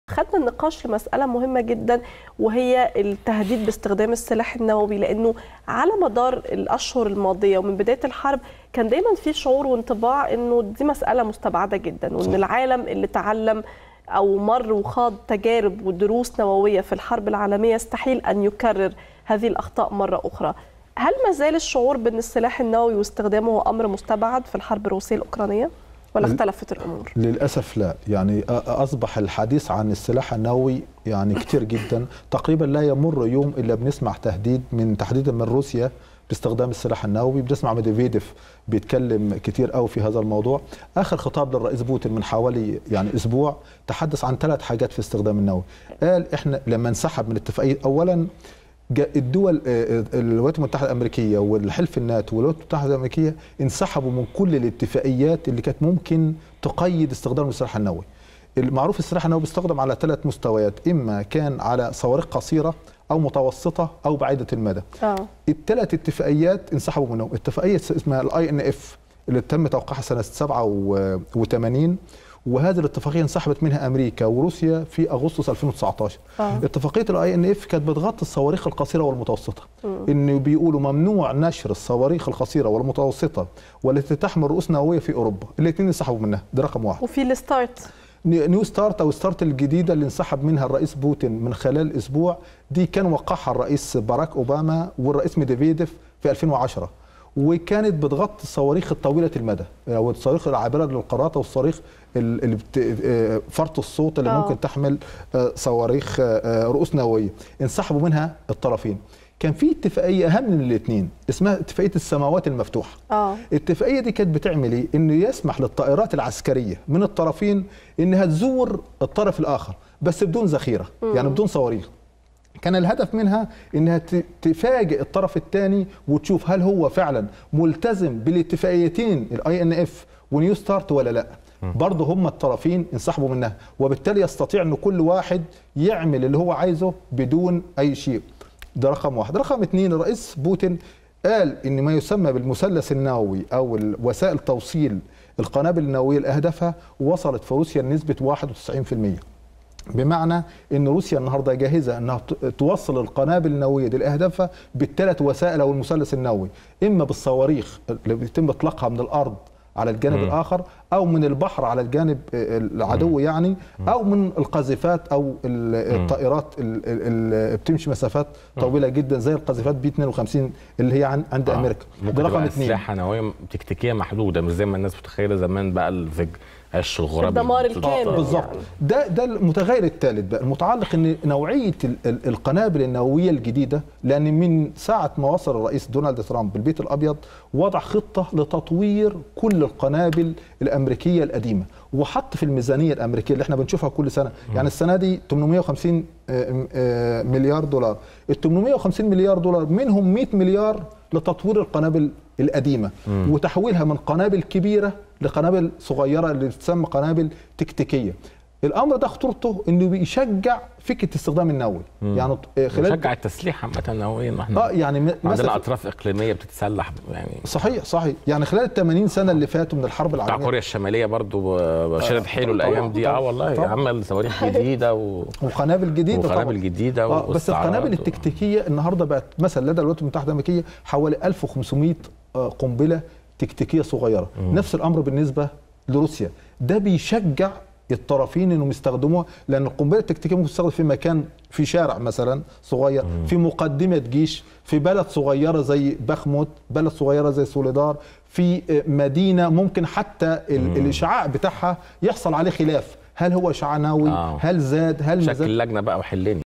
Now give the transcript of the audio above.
خدنا النقاش لمسألة مهمة جدا، وهي التهديد باستخدام السلاح النووي، لأنه على مدار الأشهر الماضية ومن بداية الحرب كان دايما في شعور وانطباع أنه دي مسألة مستبعدة جدا، وأن العالم اللي تعلم أو مر وخاض تجارب ودروس نووية في الحرب العالمية يستحيل أن يكرر هذه الأخطاء مرة أخرى. هل ما زال الشعور بأن السلاح النووي واستخدامه هو أمر مستبعد في الحرب الروسية الأوكرانية؟ ولا اختلفت الأمور؟ للأسف لا، يعني أصبح الحديث عن السلاح النووي يعني كتير جدا، تقريبا لا يمر يوم إلا بنسمع تحديدا من روسيا باستخدام السلاح النووي. بنسمع ميدفيديف بيتكلم كتير قوي في هذا الموضوع. آخر خطاب للرئيس بوتين من حوالي أسبوع تحدث عن 3 حاجات في استخدام النووي. قال إحنا لما انسحب من الاتفاقية، أولا الدول الولايات المتحدة الأمريكية والحلف الناتو والولايات المتحدة الأمريكية انسحبوا من كل الاتفاقيات اللي كانت ممكن تقيد استخدام السلاح النووي. المعروف السلاح النووي بيستخدم على 3 مستويات، إما كان على صواريخ قصيرة أو متوسطة أو بعيدة المدى. ال3 اتفاقيات انسحبوا منهم. اتفاقية اسمها INF اللي تم توقيعها سنة 87، وهذه الاتفاقيه انسحبت منها امريكا وروسيا في اغسطس 2019. اتفاقيه INF كانت بتغطي الصواريخ القصيره والمتوسطه، انه بيقولوا ممنوع نشر الصواريخ القصيره والمتوسطه والتي تحمل رؤوس نوويه في اوروبا. الاثنين انسحبوا منها، ده رقم 1. وفي الستارت نيو ستارت او ستارت الجديده اللي انسحب منها الرئيس بوتين من خلال اسبوع، دي كان وقعها الرئيس باراك اوباما والرئيس ميدفيديف في 2010، وكانت بتغطي الصواريخ الطويله المدى او الصواريخ العابره للقارات او الصواريخ اللي فرط الصوت اللي ممكن تحمل صواريخ رؤوس نوويه. انسحبوا منها الطرفين. كان في اتفاقيه اهم من الاثنين اسمها اتفاقيه السماوات المفتوحه. الاتفاقيه دي كانت بتعمل ايه؟ انه يسمح للطائرات العسكريه من الطرفين انها تزور الطرف الاخر بس بدون ذخيره، يعني بدون صواريخ. كان الهدف منها انها تفاجئ الطرف الثاني وتشوف هل هو فعلا ملتزم بالاتفاقيتين INF ونيو ستارت ولا لا. برضه هم الطرفين انسحبوا منها، وبالتالي يستطيع ان كل واحد يعمل اللي هو عايزه بدون اي شيء. ده رقم 1. رقم 2، الرئيس بوتين قال ان ما يسمى بالمثلث النووي او وسائل توصيل القنابل النوويه لاهدافها وصلت في روسيا لنسبه 91%. بمعنى ان روسيا النهارده جاهزه انها توصل القنابل النوويه دي لاهدافها ب3 وسائل او المثلث النووي، اما بالصواريخ اللي بيتم اطلاقها من الارض على الجانب الاخر، او من البحر على الجانب العدو يعني، او من القاذفات او الطائرات اللي بتمشي مسافات طويله جدا زي القاذفات B-52 اللي هي عند امريكا. ده رقم 2. اسلحه نوويه تكتيكيه محدوده، مش زي ما الناس متخيله زمان بقى عش الغراب الدمار الكامل. بالظبط. ده المتغير الثالث بقى المتعلق ان نوعيه القنابل النوويه الجديده، لان من ساعه ما وصل الرئيس دونالد ترامب بالبيت الابيض وضع خطه لتطوير كل القنابل الامريكيه القديمه، وحط في الميزانيه الامريكيه اللي احنا بنشوفها كل سنه، يعني السنه دي 850 مليار دولار. ال 850 مليار دولار منهم 100 مليار لتطوير القنابل القديمه وتحويلها من قنابل كبيره لقنابل صغيره اللي بتسمى قنابل تكتيكيه. الامر ده خطورته انه بيشجع فكره استخدام النووي، يعني بيشجع التسليح عامه نوويا. احنا يعني عندنا اطراف اقليميه بتتسلح يعني. صحيح. يعني خلال ال 80 سنه اللي فاتوا من الحرب العالميه بتاع كوريا الشماليه برضو شدد حيله الايام دي. والله عمل صواريخ جديده وقنابل جديده بس القنابل التكتيكيه النهارده بقت مثلا لدى الولايات المتحده الامريكيه حوالي 1500 قنبله تكتيكيه صغيره. نفس الامر بالنسبه لروسيا. ده بيشجع الطرفين انهم يستخدموها، لان القنبله التكتيكيه ممكن تستخدم في مكان، في شارع مثلا صغير، في مقدمه جيش، في بلد صغيره زي بخموت، بلد صغيره زي سوليدار، في مدينه ممكن حتى الاشعاع بتاعها يحصل عليه خلاف، هل هو اشعاع نووي؟ هل زاد؟ هل شكل لجنه بقى وحلني.